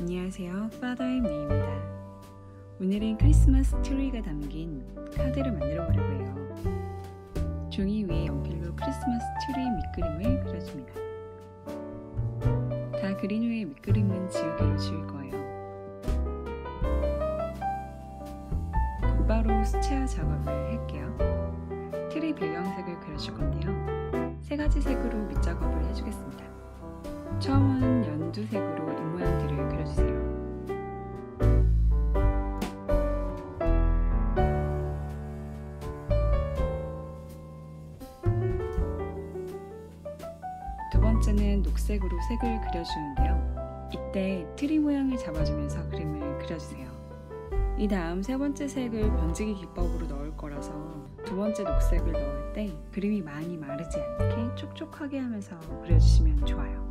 안녕하세요, 파더의 미입니다. 오늘은 크리스마스 트리가 담긴 카드를 만들어 보려고 해요. 종이 위에 연필로 크리스마스 트리 밑그림을 그려줍니다. 다 그린 후에 밑그림은 지우개로 지울 거예요. 곧바로 수채화 작업을 할게요. 트리 배경색을 그려줄 건데요. 세 가지 색으로 밑작업을 해주겠습니다. 처음은 연두색으로 입모양들을 그려주세요. 두 번째는 녹색으로 색을 그려주는데요. 이때 트리 모양을 잡아주면서 그림을 그려주세요. 이 다음 세 번째 색을 번지기 기법으로 넣을 거라서 두 번째 녹색을 넣을 때 그림이 많이 마르지 않게 촉촉하게 하면서 그려주시면 좋아요.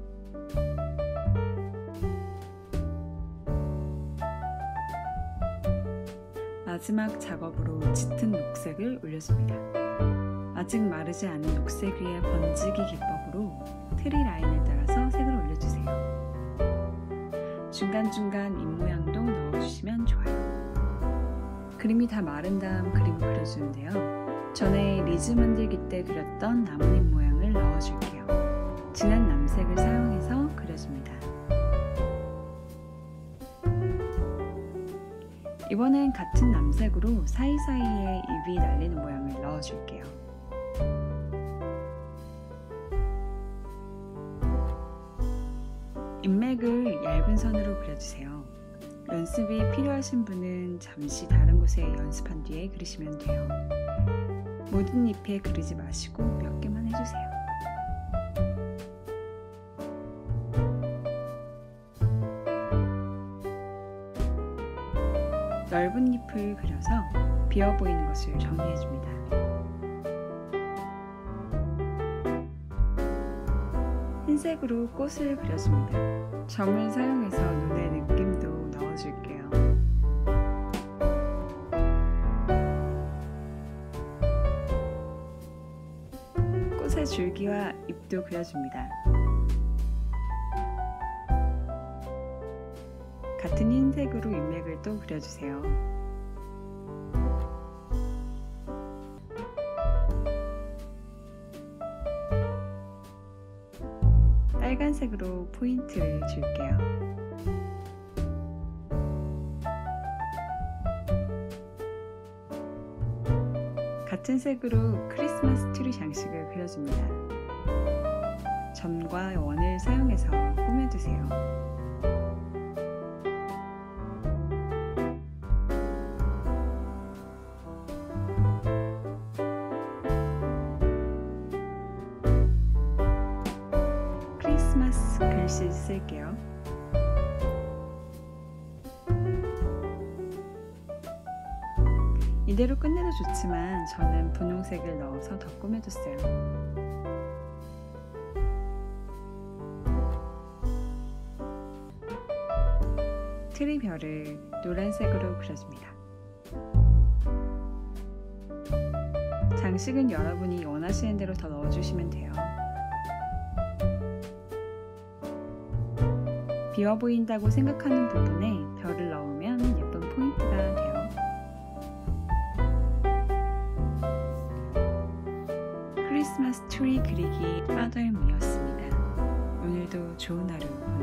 마지막 작업으로 짙은 녹색을 올려줍니다. 아직 마르지 않은 녹색 위에 번지기 기법으로 트리 라인을 따라서 색을 올려주세요. 중간중간 입모양도 넣어주시면 좋아요. 그림이 다 마른 다음 그림을 그려주는데요. 전에 리즈 만들기 때 그렸던 나뭇잎 모양을 넣어줄게요. 진한 남색을 사용해서 그려줍니다. 이번엔 같은 남색으로 사이사이에 입이 날리는 모양을 넣어줄게요. 인맥을 얇은 선으로 그려주세요. 연습이 필요하신 분은 잠시 다른 곳에 연습한 뒤에 그리시면 돼요. 모든 잎에 그리지 마시고 몇 개만 해주세요. 넓은 잎을 그려서 비어 보이는 것을 정리해줍니다. 흰색으로 꽃을 그려줍니다. 점을 사용해서 눈의 느낌도 넣어줄게요. 꽃의 줄기와 잎도 그려줍니다. 같은 흰색으로 인맥을 또 그려주세요. 빨간색으로 포인트를 줄게요. 같은 색으로 크리스마스 트리 장식을 그려줍니다. 점과 원을 사용해서 꾸며주세요. 크리스마스 글씨 쓸게요. 이대로 끝내도 좋지만 저는 분홍색을 넣어서 더 꾸며줬어요. 트리 별을 노란색으로 그려줍니다. 장식은 여러분이 원하시는 대로 더 넣어주시면 돼요. 비어 보인다고 생각하는 부분에 별을 넣으면 예쁜 포인트가 돼요. 크리스마스 트리 그리기 파더의 미였습니다. 오늘도 좋은 하루